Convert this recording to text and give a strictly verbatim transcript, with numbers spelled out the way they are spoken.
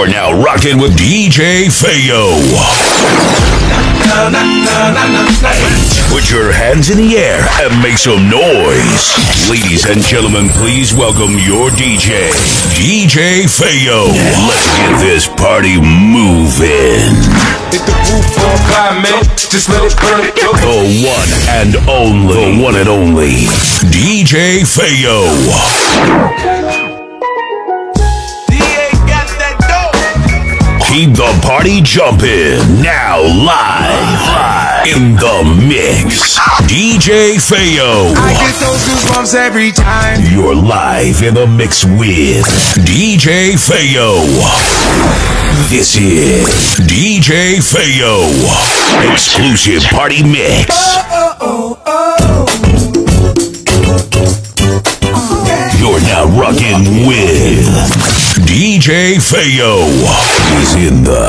now rocking with D J Fayo. Put your hands in the air and make some noise. Ladies and gentlemen, please welcome your D J, D J Fayo. Let's get this party moving. Hit the roof on fire, man. Just let it burn. The one and only, the one and only, D J Fayo. Keep the party jumping. Now live in the mix, D J Fayo. I get those goosebumps every time. You're live in the mix with D J Fayo. This is D J Fayo exclusive party mix. Oh, oh, oh, oh. You're now rocking with D J Fayo. He's in the